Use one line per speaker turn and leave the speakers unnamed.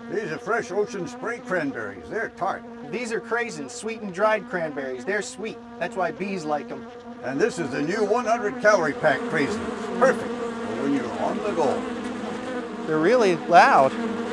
These are fresh ocean spray cranberries. They're tart.
These are craisins, sweet and dried cranberries. They're sweet. That's why bees like them.
And this is the new 100-calorie pack craisins. Perfect for when you're on the go.
They're really loud.